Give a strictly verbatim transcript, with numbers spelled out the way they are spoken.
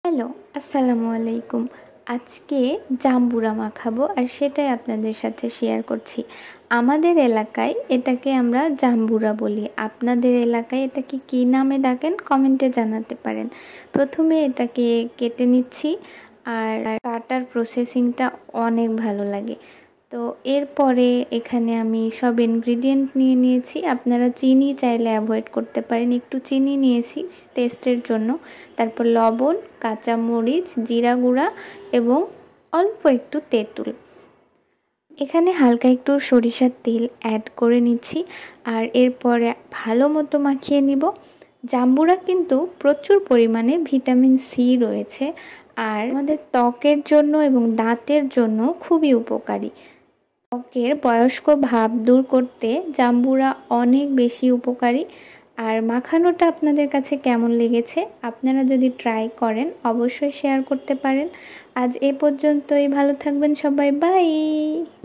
Hello, আসসালামু আলাইকুম। আজকে জাম্বুরা মাখাবো আর সেটাই আপনাদের সাথে শেয়ার করছি। আমাদের এলাকায় এটাকে আমরা জাম্বুরা বলি। আপনাদের এলাকায় এটাকে কী নামে ডাকেন কমেন্টে জানাতে পারেন। প্রথমে এটাকে কেটে নিচ্ছি আর কাটার প্রসেসিংটা অনেক ভালো লাগে। তো এরপরে এখানে আমি সব ইনগ্রিডিয়েন্ট নিয়ে নিয়েছি। আপনারা চিনি চাইলে অ্যাভয়েড করতে পারেন, একটু চিনি নিয়েছি টেস্টের জন্য। তারপর লবণ, কাঁচামরিচ, জিরা গুঁড়া এবং অল্প একটু তেঁতুল। এখানে হালকা একটু সরিষার তেল অ্যাড করে নিচ্ছি আর এরপরে ভালো মতো মাখিয়ে নিব। জাম্বুরা কিন্তু প্রচুর পরিমাণে ভিটামিন সি রয়েছে আর আমাদের ত্বকের জন্য এবং দাঁতের জন্য খুবই উপকারী। ত্বকের বয়স্ক ভাব দূর করতে জাম্বুরা অনেক বেশি উপকারী। আর মাখানোটা আপনাদের কাছে কেমন লেগেছে আপনারা যদি ট্রাই করেন অবশ্যই শেয়ার করতে পারেন। আজ এ পর্যন্তই, ভালো থাকবেন সবাই, বাই।